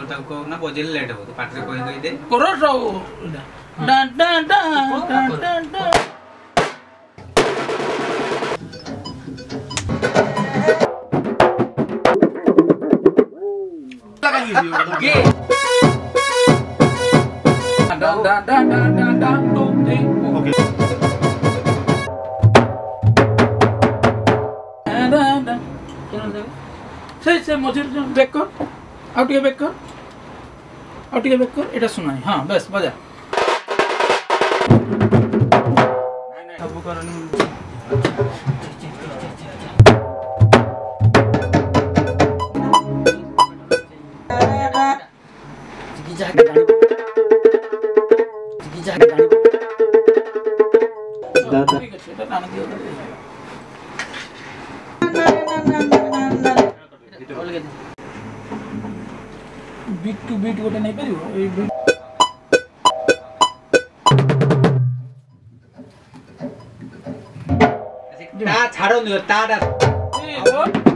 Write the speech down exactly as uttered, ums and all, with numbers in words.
ताको को ना बजेले लेट हो तो पाटरे कहि कहि दे करो रहो डा डा डा डा डा गे डा डा डा डा डा ओके ओके डा डा से से मझे बैक कर आउ टिके बैक कर आउ टिके बैक कर एटा सुनाई हां बस बजा सब करन जिगी जाके गाड़ी जिगी जाके गाड़ी दादा ठीक है एटा टान दियो बीट टू बीट गोटे नहीं परियो ए बीट ता छाड़ो नियो ताडा